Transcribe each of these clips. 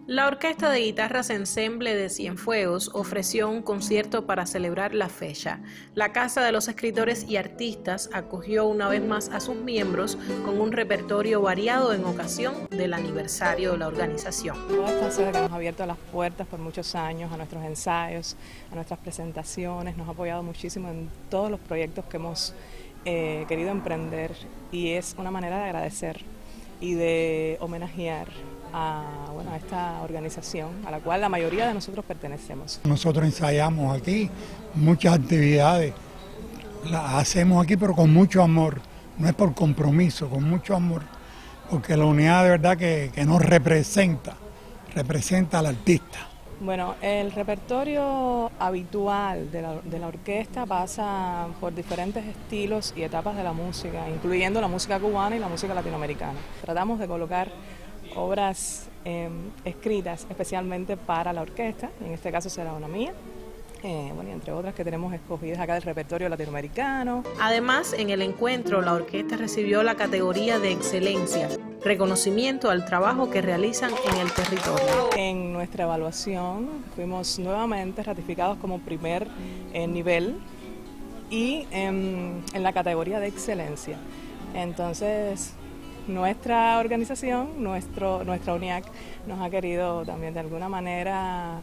La Orquesta de Guitarras Ensemble de Cienfuegos ofreció un concierto para celebrar la fecha. La Casa de los Escritores y Artistas acogió una vez más a sus miembros con un repertorio variado en ocasión del aniversario de la organización. Toda esta sede que nos ha abierto las puertas por muchos años a nuestros ensayos, a nuestras presentaciones, nos ha apoyado muchísimo en todos los proyectos que hemos querido emprender, y es una manera de agradecer y de homenajear a esta organización a la cual la mayoría de nosotros pertenecemos. Nosotros ensayamos aquí muchas actividades, las hacemos aquí pero con mucho amor, no es por compromiso, con mucho amor, porque la unidad de verdad que nos representa al artista. Bueno, el repertorio habitual de la orquesta pasa por diferentes estilos y etapas de la música, incluyendo la música cubana y la música latinoamericana. Tratamos de colocar obras escritas especialmente para la orquesta, en este caso será una mía, y entre otras que tenemos escogidas acá del repertorio latinoamericano. Además, en el encuentro, la orquesta recibió la categoría de excelencia, reconocimiento al trabajo que realizan en el territorio. En nuestra evaluación fuimos nuevamente ratificados como primer nivel y en la categoría de excelencia. Entonces, nuestra organización, nuestra UNIAC, nos ha querido también de alguna manera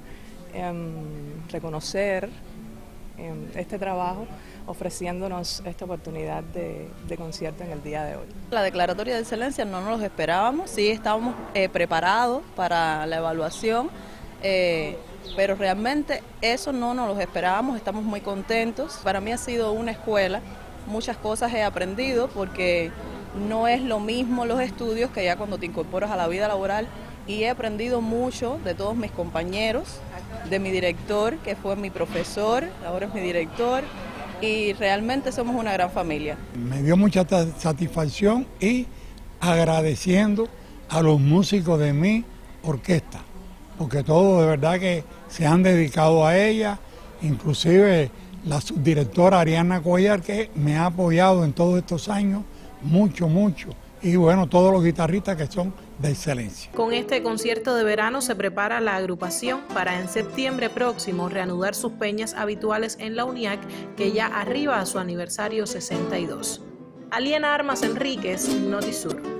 reconocer este trabajo, ofreciéndonos esta oportunidad de concierto en el día de hoy. La declaratoria de excelencia no nos los esperábamos, sí estábamos preparados para la evaluación, pero realmente eso no nos los esperábamos, estamos muy contentos. Para mí ha sido una escuela, muchas cosas he aprendido porque no es lo mismo los estudios que ya cuando te incorporas a la vida laboral, y he aprendido mucho de todos mis compañeros, de mi director, que fue mi profesor, ahora es mi director, y realmente somos una gran familia. Me dio mucha satisfacción y agradeciendo a los músicos de mi orquesta, porque todos de verdad que se han dedicado a ella, inclusive la subdirectora Ariana Cuellar, que me ha apoyado en todos estos años, mucho, y bueno, todos los guitarristas que son de excelencia. Con este concierto de verano se prepara la agrupación para en septiembre próximo reanudar sus peñas habituales en la UNIAC, que ya arriba a su aniversario 62. Aliena Armas Enríquez, Notisur.